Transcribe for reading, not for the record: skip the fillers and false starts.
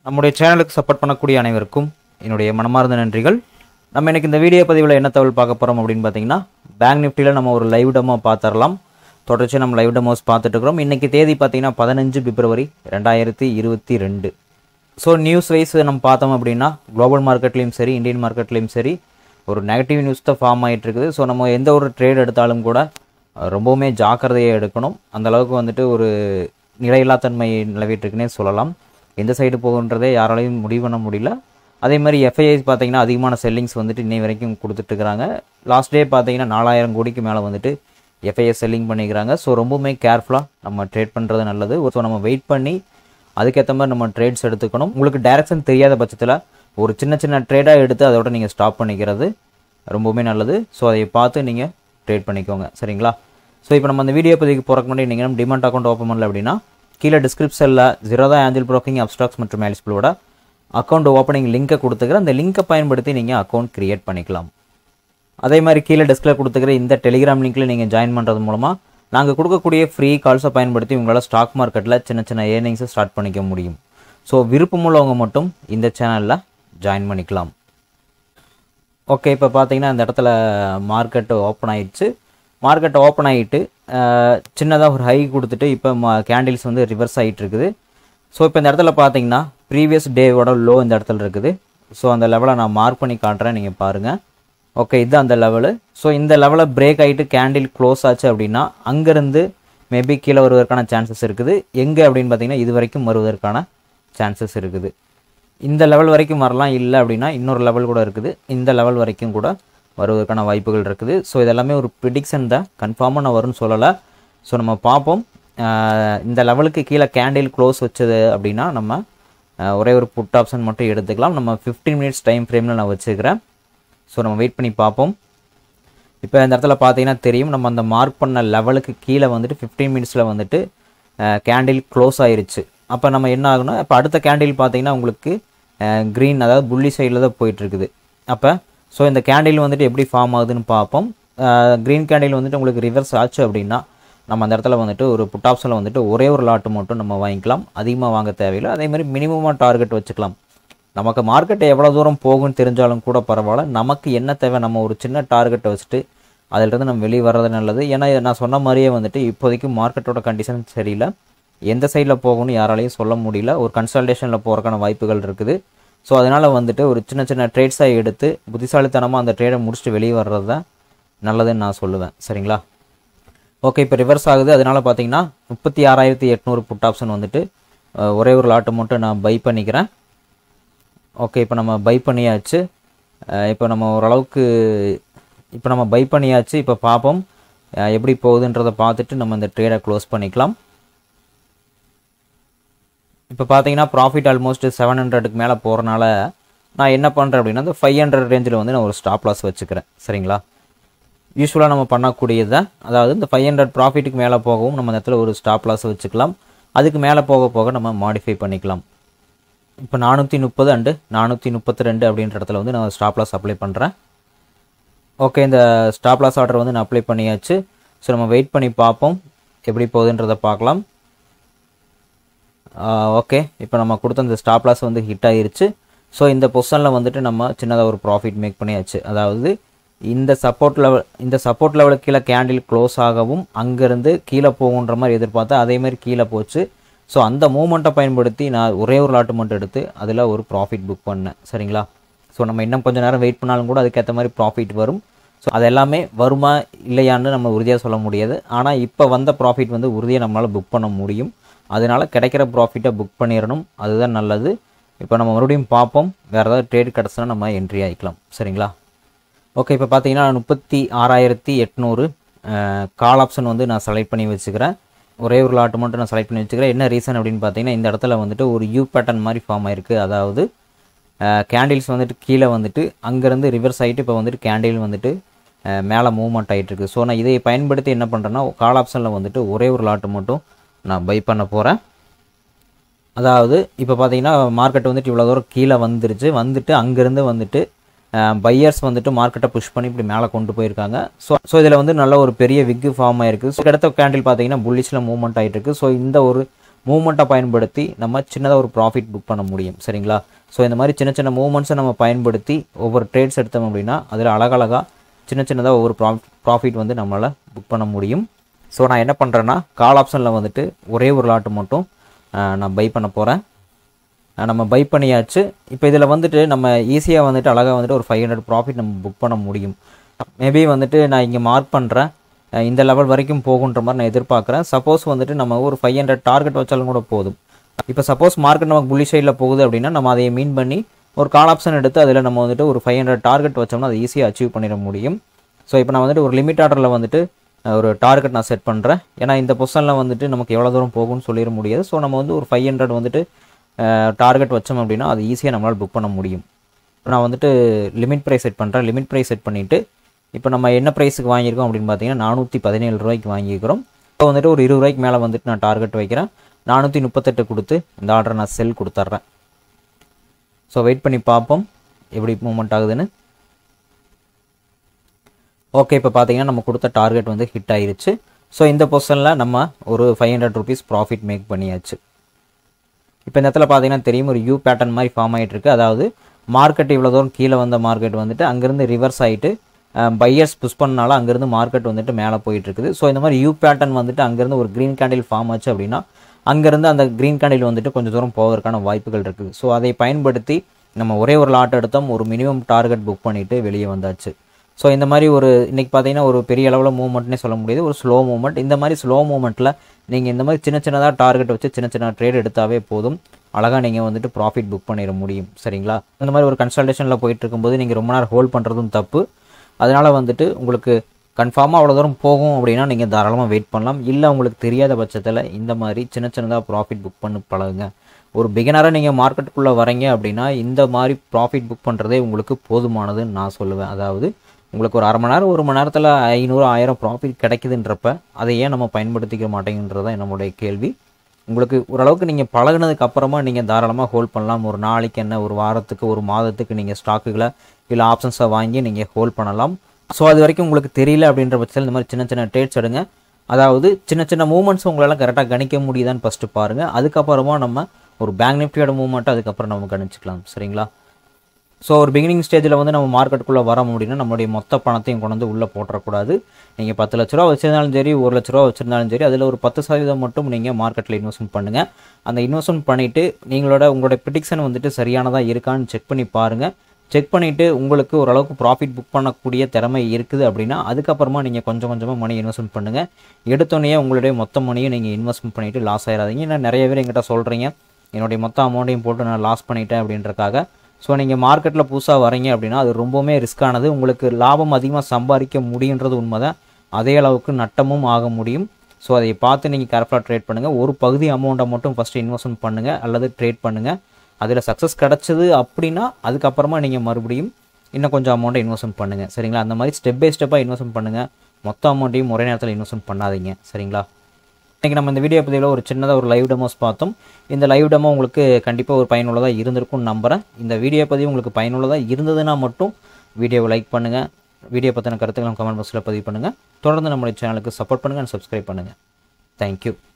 நம்முடைய சேனலுக்கு சப்போர்ட் பண்ணக்கூடிய அனைவருக்கும் என்னுடைய மனமார்ந்த நன்றிகள். நம்ம இன்னைக்கு இந்த வீடியோ பதிவில் என்ன தகவல் பார்க்க போகிறோம் அப்படின்னு பார்த்தீங்கன்னா, பேங்க் நிஃப்டியில் நம்ம ஒரு லைவ் டெமோ பார்த்துடலாம். தொடர்ச்சி நம்ம லைவ் டெமோஸ் பார்த்துட்டு இருக்கிறோம். இன்றைக்கி தேதி பார்த்தீங்கன்னா 15 பிப்ரவரி 2022. ஸோ நியூஸ் வைஸ் நம்ம பார்த்தோம் அப்படின்னா குளோபல் மார்க்கெட்லேயும் சரி இந்தியன் மார்க்கெட்லேயும் சரி ஒரு நெகட்டிவ் நியூஸ் தான் ஃபார்ம் ஆகிட்டு இருக்குது. ஸோ நம்ம எந்த ஒரு ட்ரேட் எடுத்தாலும் கூட ரொம்பவுமே ஜாக்கிரதையாக எடுக்கணும். அந்தளவுக்கு வந்துட்டு ஒரு நிலையில்லாத்தன்மை நிலவிட்டுருக்குன்னே சொல்லலாம். எந்த சைடு போகுன்றதே யாராலையும் முடிவு பண்ண முடியல. அதே மாதிரி எஃப்ஐஐஸ் பார்த்தீங்கன்னா அதிகமான செல்லிங்ஸ் வந்துட்டு இன்னை வரைக்கும் கொடுத்துட்ருக்குறாங்க. லாஸ்ட் டே பார்த்தீங்கன்னா 4000 கோடிக்கு மேலே வந்துட்டு எஃப்ஐஎஸ் செல்லிங் பண்ணிக்கிறாங்க. ஸோ ரொம்பவுமே கேர்ஃபுல்லாக நம்ம ட்ரேட் பண்ணுறது நல்லது. ஸோ நம்ம வெயிட் பண்ணி அதுக்கேற்ற மாதிரி நம்ம ட்ரேட்ஸ் எடுத்துக்கணும். உங்களுக்கு டைரக்ஷன் தெரியாத பட்சத்தில் ஒரு சின்ன சின்ன ட்ரேடாக எடுத்து அதோட நீங்கள் ஸ்டாப் பண்ணிக்கிறது ரொம்பவுமே நல்லது. ஸோ அதை பார்த்து நீங்கள் ட்ரேட் பண்ணிக்கோங்க, சரிங்களா? ஸோ இப்போ நம்ம அந்த வீடியோ பதிவுக்கு போகிறக்கு முன்னாடி நீங்கள் நம்ம டிமாட் அக்கௌண்ட் ஓப்பன் பண்ணல அப்படின்னா கீழே டிஸ்கிரிப்ஷனில் ZERODHA ஏஞ்சல் ப்ரோக்கிங் UPSTOX மற்றும் மேலிஸ்பிளோட அக்கௌண்ட் ஓப்பனிங் லிங்கை கொடுத்துக்கிறேன். அந்த லிங்கை பயன்படுத்தி நீங்கள் அக்கௌண்ட் க்ரியேட் பண்ணிக்கலாம். அதே மாதிரி கீழே டெஸ்கில் கொடுத்துக்கிற இந்த டெலிகிராம் லிங்க்கில் நீங்கள் ஜாயின் பண்ணுறது மூலமாக நாங்கள் கொடுக்கக்கூடிய ஃப்ரீ கால்ஸை பயன்படுத்தி உங்களால் ஸ்டாக் மார்க்கெட்டில் சின்ன சின்ன ஏர்னிங்ஸை ஸ்டார்ட் பண்ணிக்க முடியும். ஸோ விருப்பமுள்ளவங்க மட்டும் இந்த சேனலில் ஜாயின் பண்ணிக்கலாம். ஓகே, இப்போ பார்த்தீங்கன்னா இந்த இடத்துல மார்க்கெட்டு ஓப்பன் ஆகிடுச்சு. மார்க்கெட் ஓப்பன் ஆகிட்டு சின்னதாக ஒரு ஹை கொடுத்துட்டு இப்போ கேண்டில்ஸ் வந்து ரிவர்ஸ் ஆகிட்டு இருக்குது. ஸோ இப்போ இந்த இடத்துல பார்த்தீங்கன்னா ப்ரீவியஸ் டேவோட லோ இந்த இடத்துல இருக்குது. ஸோ அந்த லெவலை நான் மார்க் பண்ணி காட்டுறேன், நீங்கள் பாருங்கள். ஓகே, இது அந்த லெவலு. ஸோ இந்த லெவலை பிரேக் ஆகிட்டு கேண்டில் க்ளோஸ் ஆச்சு அப்படின்னா அங்கேருந்து மேபி கீழே வருவதற்கான சான்சஸ் இருக்குது. எங்கே அப்படின்னு பார்த்தீங்கன்னா இது வரைக்கும் வருவதற்கான சான்சஸ் இருக்குது. இந்த லெவல் வரைக்கும் வரலாம், இல்லை அப்படின்னா இன்னொரு லெவல் கூட இருக்குது. இந்த லெவல் வரைக்கும் கூட வருவதற்கான வாய்ப்புகள் இருக்குது. ஸோ இதெல்லாமே ஒரு ப்ரிடிக்ஷன் தான், கன்ஃபார்மாக நான் வரும்னு சொல்லலை. ஸோ நம்ம பார்ப்போம். இந்த லெவலுக்கு கீழே கேண்டில் க்ளோஸ் வச்சது அப்படின்னா நம்ம ஒரே ஒரு புட் ஆப்ஷன் மட்டும் எடுத்துக்கலாம். நம்ம 15 மினிட்ஸ் டைம் ஃப்ரேமில் நான் வச்சுக்கிறேன். ஸோ நம்ம வெயிட் பண்ணி பார்ப்போம். இப்போ இந்த இடத்துல பார்த்தீங்கன்னா தெரியும், நம்ம அந்த மார்க் பண்ண லெவலுக்கு கீழே வந்துட்டு 15 மினிட்ஸில் வந்துட்டு கேண்டில் க்ளோஸ் ஆயிருச்சு. அப்போ நம்ம என்ன ஆகணும், இப்போ அடுத்த கேண்டில் பார்த்தீங்கன்னா உங்களுக்கு க்ரீன், அதாவது புள்ளி சைடில் தான் போயிட்டுருக்குது. அப்போ ஸோ இந்த கேண்டில் வந்துட்டு எப்படி ஃபார்ம் ஆகுதுன்னு பார்ப்போம். க்ரீன் கேண்டில் வந்துட்டு உங்களுக்கு ரிவர்ஸ் ஆச்சு அப்படின்னா நம்ம அந்த இடத்துல வந்துட்டு ஒரு புட் ஆப்ஷனில் வந்துட்டு ஒரே ஒரு லாட்டு மட்டும் நம்ம வாங்கிக்கலாம். அதிகமாக வாங்க தேவையில்லை. அதேமாதிரி மினிமமாக டார்கெட் வச்சுக்கலாம். நமக்கு மார்க்கெட் எவ்வளோ தூரம் போகும்னு தெரிஞ்சாலும் கூட பரவாயில்ல, நமக்கு என்ன தேவை, நம்ம ஒரு சின்ன டார்கெட்டை வச்சுட்டு அதிலிருந்து நம்ம வெளியே வர்றது நல்லது. ஏன்னா நான் சொன்ன மாதிரியே வந்துட்டு இப்போதைக்கு மார்க்கெட்டோட கண்டிஷன் சரியில்லை. எந்த சைடில் போகணும்னு யாராலையும் சொல்ல முடியல. ஒரு கன்சல்டேஷனில் போகிறக்கான வாய்ப்புகள் இருக்குது. ஸோ அதனால் வந்துட்டு ஒரு சின்ன சின்ன ட்ரேட்ஸாக எடுத்து புத்திசாலித்தனமாக அந்த ட்ரேடை முடிச்சுட்டு வெளியே வர்றது தான் நல்லதுன்னு நான் சொல்லுவேன், சரிங்களா? ஓகே, இப்போ ரிவர்ஸ் ஆகுது. அதனால் பார்த்தீங்கன்னா 36,800 புட் ஆப்ஷன் வந்துட்டு ஒரே ஒரு லாட்டு மட்டும் நான் பை பண்ணிக்கிறேன். ஓகே, இப்போ நம்ம பை பண்ணியாச்சு. இப்போ நம்ம ஓரளவுக்கு பை பண்ணியாச்சு. இப்போ பார்ப்போம் எப்படி போகுதுன்றதை பார்த்துட்டு நம்ம இந்த ட்ரேடை க்ளோஸ் பண்ணிக்கலாம். இப்போ பார்த்தீங்கன்னா ப்ராஃபிட் ஆல்மோஸ்ட் 700க்கு மேலே போகிறனால நான் என்ன பண்ணுறேன் அப்படின்னா இந்த 500 ரேஞ்சில் வந்து நான் ஒரு ஸ்டாப் லாஸ் வச்சுக்கிறேன், சரிங்களா? யூஸ்வலாக நம்ம பண்ணக்கூடியதை, அதாவது இந்த 500 ப்ராஃபிட்டுக்கு மேலே போகவும் நம்ம இந்த இடத்துல ஒரு ஸ்டாப் லாஸ் வச்சுக்கலாம். அதுக்கு மேலே போக போக நம்ம மாடிஃபை பண்ணிக்கலாம். இப்போ 430 அண்டு 432 அப்படின்ற இடத்துல வந்து நான் ஸ்டாப் லாஸ் அப்ளை பண்ணுறேன். ஓகே, இந்த ஸ்டாப் லாஸ் ஆர்டர் வந்து நான் அப்ளை பண்ணியாச்சு. ஸோ நம்ம வெயிட் பண்ணி பார்ப்போம் எப்படி போகுதுன்றதை பார்க்கலாம். ஓகே, இப்போ நம்ம கொடுத்த இந்த ஸ்டாப் லாஸ் வந்து ஹிட் ஆகிருச்சு. ஸோ இந்த பொசிஷனில் வந்துட்டு நம்ம சின்னதாக ஒரு ப்ராஃபிட் மேக் பண்ணியாச்சு. அதாவது இந்த சப்போர்ட் லெவலுக்கு கீழே கேண்டில் க்ளோஸ் ஆகவும் அங்கேருந்து கீழே போகுன்ற மாதிரி எதிர்பார்த்தா அதேமாதிரி கீழே போச்சு. ஸோ அந்த மூமெண்ட்டை பயன்படுத்தி நான் ஒரே ஒரு லாட்டு மட்டும் எடுத்து அதில் ஒரு ப்ராஃபிட் புக் பண்ணேன், சரிங்களா? ஸோ நம்ம இன்னும் கொஞ்சம் நேரம் வெயிட் பண்ணாலும் கூட அதுக்கேற்ற மாதிரி ப்ராஃபிட் வரும். ஸோ அது எல்லாமே வருமா இல்லையான்னு நம்ம உறுதியாக சொல்ல முடியாது. ஆனால் இப்போ வந்த ப்ராஃபிட் வந்து உறுதியாக நம்மளால் புக் பண்ண முடியும். அதனால் கிடைக்கிற ப்ராஃபிட்டை புக் பண்ணிடணும், அதுதான் நல்லது. இப்போ நம்ம மறுபடியும் பார்ப்போம், வேறு ஏதாவது ட்ரேட் கிடச்சுன்னா நம்ம என்ட்ரி ஆகிக்கலாம், சரிங்களா? ஓகே, இப்போ பார்த்தீங்கன்னா 36,800 கால் ஆப்ஷன் வந்து நான் செலக்ட் பண்ணி வச்சுக்கிறேன். ஒரே ஒரு லாட்டு மட்டும் நான் செலக்ட் பண்ணி வச்சுக்கிறேன். என்ன ரீசன் அப்படின்னு பார்த்தீங்கன்னா இந்த இடத்துல வந்துட்டு ஒரு யூ பேட்டர்ன் மாதிரி ஃபார்ம் ஆயிருக்கு. அதாவது கேண்டில்ஸ் வந்துட்டு கீழே வந்துட்டு அங்கேருந்து ரிவர்ஸ் ஆகிட்டு இப்போ வந்துட்டு கேண்டில் வந்துட்டு மேலே மூவ்மெண்ட் ஆகிட்டு இருக்குது. ஸோ நான் இதை பயன்படுத்தி என்ன பண்ணுறேன்னா கால் ஆப்ஷனில் வந்துட்டு ஒரே ஒரு லாட்டு மட்டும் நான் பை பண்ண போகிறேன். அதாவது இப்போ பார்த்தீங்கன்னா மார்க்கெட் வந்துட்டு இவ்வளோ தூரம் கீழே வந்துட்டு அங்கேருந்து வந்துட்டு பையர்ஸ் வந்துட்டு மார்க்கெட்டை புஷ் பண்ணி இப்படி மேலே கொண்டு போயிருக்காங்க. ஸோ இதில் வந்து நல்ல ஒரு பெரிய விக்கு ஃபார்ம் ஆயிருக்கு. ஸோ அடுத்த கேண்டில் பார்த்தீங்கன்னா புல்லிஷில் மூவ்மெண்ட் ஆகிட்டு இருக்குது. ஸோ இந்த ஒரு மூவ்மெண்ட்டை பயன்படுத்தி நம்ம சின்னதாக ஒரு ப்ராஃபிட் புக் பண்ண முடியும். சரிங்களா? ஸோ இந்த மாதிரி சின்ன சின்ன மூவ்மெண்ட்ஸை நம்ம பயன்படுத்தி ஒவ்வொரு ட்ரேட்ஸ் எடுத்தோம் அப்படின்னா அதில் அழகழகாக சின்னதாக ஒவ்வொரு ப்ராஃபிட் வந்து நம்மளால் புக் பண்ண முடியும். ஸோ நான் என்ன பண்ணுறேன்னா கால் ஆப்ஷனில் வந்துட்டு ஒரே ஒரு லாட்டு மட்டும் நான் பை பண்ண போகிறேன். நம்ம பை பண்ணியாச்சு. இப்போ இதில் வந்துட்டு நம்ம ஈஸியாக வந்துட்டு அழகாக வந்துட்டு ஒரு 500 ப்ராஃபிட் நம்ம புக் பண்ண முடியும். மேபி வந்துட்டு நான் இங்கே மார்க் பண்ணுறேன், இந்த லெவல் வரைக்கும் போகுன்ற மாதிரி நான் எதிர்பார்க்குறேன். சப்போஸ் வந்துட்டு நம்ம ஒரு 500 டார்கெட் வச்சாலும் கூட போதும். இப்போ சப்போஸ் மார்க்கெட் நமக்கு புல்லி சைடில் போகுது அப்படின்னா நம்ம அதை மீன் பண்ணி ஒரு கால் ஆப்ஷன் எடுத்து அதில் நம்ம வந்துட்டு ஒரு 500 டார்கெட் வச்சோம்னா அதை ஈஸியாக அச்சீவ் பண்ணிட முடியும். ஸோ இப்போ நான் வந்துட்டு ஒரு லிமிட் ஆர்டரில் வந்துட்டு ஒரு டார்கெட் நான் செட் பண்ணுறேன். ஏன்னா இந்த பொசிஷனில் வந்துட்டு நமக்கு எவ்வளோ தூரம் போகும்னு சொல்லிட முடியாது. ஸோ நம்ம வந்து ஒரு 500 வந்துட்டு டார்கெட் வச்சோம் அப்படின்னா அது ஈஸியாக நம்மளால் புக் பண்ண முடியும். நான் வந்துட்டு லிமிட் ப்ரைஸ் செட் பண்ணுறேன். லிமிட் ப்ரைஸ் செட் பண்ணிவிட்டு இப்போ நம்ம என்ன ப்ரைஸுக்கு வாங்கியிருக்கோம் அப்படின்னு பார்த்தீங்கன்னா 417 ரூபாய்க்கு வாங்கியிருக்கிறோம். இப்போ வந்துட்டு ஒரு 20 ரூபாய்க்கு மேலே வந்துட்டு நான் டார்கெட் வைக்கிறேன். 438 கொடுத்து இந்த ஆர்டரை நான் செல் கொடுத்துட்றேன். ஸோ வெயிட் பண்ணி பார்ப்போம் எப்படி மூவ்மெண்ட் ஆகுதுன்னு. ஓகே, இப்போ பார்த்தீங்கன்னா நம்ம கொடுத்த டார்கெட் வந்து ஹிட் ஆயிருச்சு. ஸோ இந்த பொசிஷனில் நம்ம ஒரு 500 ருபீஸ் ப்ராஃபிட் மேக் பண்ணியாச்சு. இப்போ இந்த இடத்துல பார்த்தீங்கன்னா தெரியும் ஒரு யூ பேட்டர்ன் மாதிரி ஃபார்ம் ஆகிட்டு இருக்குது. அதாவது மார்க்கெட் இவ்வளோ தூரம் கீழே வந்த மார்க்கெட் வந்துட்டு அங்கேருந்து ரிவர்ஸ் ஆகிட்டு பையர்ஸ் புஷ் பண்ணனால அங்கேருந்து மார்க்கெட் வந்துட்டு மேலே போயிட்டு இருக்குது. ஸோ இந்த மாதிரி யூ பேட்டர்ன் வந்துட்டு அங்கேருந்து ஒரு க்ரீன் கேண்டில் ஃபார்ம் ஆச்சு அப்படின்னா அங்கேருந்து அந்த க்ரீன் கேண்டில் வந்துட்டு கொஞ்சம் தூரம் போவதற்கான வாய்ப்புகள் இருக்குது. ஸோ அதை பயன்படுத்தி நம்ம ஒரே ஒரு லாட் எடுத்தோம், ஒரு மினிமம் டார்கெட் புக் பண்ணிவிட்டு வெளியே வந்தாச்சு. ஸோ இந்த மாதிரி ஒரு இன்றைக்கி பார்த்தீங்கன்னா ஒரு பெரிய அளவில் மூவ்மெண்ட்னே சொல்ல முடியாது, ஒரு ஸ்லோ மூவ்மெண்ட். இந்த மாதிரி ஸ்லோ மூவ்மெண்ட்டில் நீங்கள் இந்த மாதிரி சின்னதாக டார்கெட் வச்சு சின்ன ட்ரேட் எடுத்தாவே போதும், அழகாக நீங்கள் வந்துட்டு ப்ராஃபிட் புக் பண்ணிட முடியும். சரிங்களா? இந்த மாதிரி ஒரு கன்சல்டேஷனில் போயிட்டு இருக்கும்போது நீங்கள் ரொம்ப நேரம் ஹோல்ட் பண்ணுறதும் தப்பு. அதனால் வந்துட்டு உங்களுக்கு கன்ஃபார்மாக அவ்வளோ தூரம் போகும் அப்படின்னா நீங்கள் தாராளமாக வெயிட் பண்ணலாம். இல்லை உங்களுக்கு தெரியாத பட்சத்தில் இந்த மாதிரி சின்னதாக ப்ராஃபிட் புக் பண்ணி பழகுங்க. ஒரு பிகினராக நீங்கள் மார்க்கெட்டுக்குள்ளே வரீங்க அப்படின்னா இந்த மாதிரி ப்ராஃபிட் புக் பண்ணுறதே உங்களுக்கு போதுமானதுன்னு நான் சொல்லுவேன். அதாவது உங்களுக்கு ஒரு அரை மணி நேரம் 1 மணி நேரத்தில் 500 1000 ப்ராஃபிட் கிடைக்குதுன்றப்ப அதை ஏன் நம்ம பயன்படுத்திக்க மாட்டேங்கிறது தான் என்னுடைய கேள்வி. உங்களுக்கு ஓரளவுக்கு நீங்கள் பழகினதுக்கு அப்புறமா நீங்கள் தாராளமாக ஹோல்ட் பண்ணலாம். ஒரு நாளைக்கு என்ன, ஒரு வாரத்துக்கு, ஒரு மாதத்துக்கு நீங்கள் ஸ்டாக்குகளை இல்லை ஆப்ஷன்ஸை வாங்கி நீங்கள் ஹோல்ட் பண்ணலாம். ஸோ அது வரைக்கும் உங்களுக்கு தெரியல அப்படின்ற பட்சத்தில் இந்த மாதிரி சின்ன ட்ரேட்ஸ் எடுங்க. அதாவது சின்ன மூவ்மெண்ட்ஸ் உங்களால் கரெக்டாக கணிக்க முடியுதான்னு ஃபஸ்ட்டு பாருங்கள். அதுக்கப்புறமா நம்ம ஒரு பேங்க் நிஃப்டியோட மூவ்மெண்ட்டை அதுக்கப்புறம் நம்ம கணிச்சிக்கலாம். சரிங்களா? ஸோ ஒரு பிகினிங் ஸ்டேஜில் வந்து நம்ம மார்க்கெட்டுக்குள்ளே வர முடியும்னா நம்மளுடைய மொத்த பணத்தையும் கொண்டு வந்து உள்ளே போட்டுறக்கூடாது. நீங்கள் 10 லட்ச ரூபா வச்சுருந்தாலும் சரி, 1 லட்ச ரூபா வச்சுருந்தாலும் சரி, அதில் ஒரு 10% மட்டும் நீங்கள் மார்க்கெட்டில் இன்வெஸ்ட்மெண்ட் பண்ணுங்கள். அந்த இன்வெஸ்ட்மெண்ட் பண்ணிவிட்டு உங்களோட ப்ரிடிக்ஷன் வந்துட்டு சரியானதாக இருக்கான்னு செக் பண்ணி பாருங்கள். செக் பண்ணிவிட்டு உங்களுக்கு ஓரளவுக்கு ப்ராஃபிட் புக் பண்ணக்கூடிய திறமை இருக்குது அப்படின்னா அதுக்கப்புறமா நீங்கள் கொஞ்சமாக மணி இன்வெஸ்ட்மெண்ட் பண்ணுங்கள். எடுத்தோடனே உங்களுடைய மொத்த மணியும் நீங்கள் இன்வெஸ்ட்மெண்ட் பண்ணிவிட்டு லாஸ் ஆகிடாதீங்க. ஏன்னா நிறைய பேர் எங்கிட்ட சொல்கிறீங்க என்னுடைய மொத்த அமௌண்ட்டையும் போட்டு நான் லாஸ் பண்ணிட்டேன் அப்படின்றக்காக. ஸோ நீங்கள் மார்க்கெட்டில் புதுசாக வரீங்க அப்படின்னா அது ரொம்பவுமே ரிஸ்க்கானது. உங்களுக்கு லாபம் அதிகமாக சம்பாதிக்க முடியுன்றது உண்மை தான், அதே அளவுக்கு நட்டமும் ஆக முடியும். ஸோ அதை பார்த்து நீங்கள் கேர்ஃபுல்லாக ட்ரேட் பண்ணுங்கள். ஒரு பகுதி அமௌண்ட்டை மட்டும் ஃபஸ்ட்டு இன்வெஸ்ட்மெண்ட் பண்ணுங்கள் அல்லது ட்ரேட் பண்ணுங்கள். அதில் சக்ஸஸ் கிடச்சிது அப்படின்னா அதுக்கப்புறமா நீங்கள் மறுபடியும் இன்னும் கொஞ்சம் அமௌண்ட்டை இன்வெஸ்ட்மெண்ட் பண்ணுங்கள். சரிங்களா? அந்த மாதிரி ஸ்டெப் பை ஸ்டெப்பாக இன்வெஸ்ட்மெண்ட் பண்ணுங்கள். மொத்த அமௌண்ட்டையும் ஒரே நேரத்தில் இன்வெஸ்ட்மெண்ட் பண்ணாதீங்க. சரிங்களா? இன்றைக்கி நம்ம இந்த வீடியோ பதிவில் ஒரு சின்னதாக ஒரு லைவ் டெமோஸ் பார்த்தோம். இந்த லைவ் டெமோ உங்களுக்கு கண்டிப்பாக ஒரு பயனுள்ளதாக இருந்திருக்கும்னு நம்புகிறேன். இந்த வீடியோ பதிவு உங்களுக்கு பயனுள்ளதாக இருந்ததுன்னா மட்டும் வீடியோவை லைக் பண்ணுங்கள். வீடியோ பற்றின கருத்துக்களை கமெண்ட் பாக்ஸில் பதிவு பண்ணுங்கள். தொடர்ந்து நம்மளுடைய சேனலுக்கு சப்போர்ட் பண்ணுங்கள் அண்ட் சப்ஸ்கிரைப் பண்ணுங்கள். தேங்க்யூ.